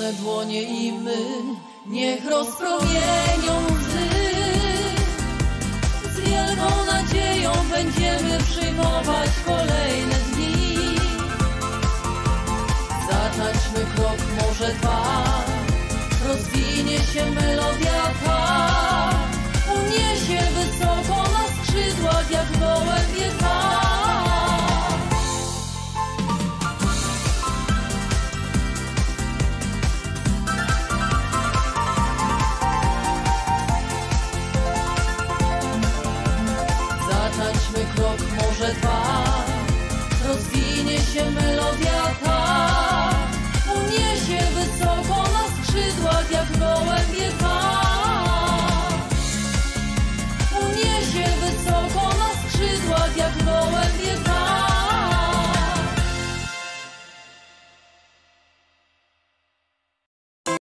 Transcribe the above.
Złożymy dłonie i my, niech rozpromienią łzy. Z wielką nadzieją będziemy przyjmować kolejne dni. Zatańczmy krok, może dwa, rozwinie się melodia ta. Uniesie wysoko na skrzydłach jak gołębie tak. Zatańczmy krok, może dwa, rozwinie się melodia.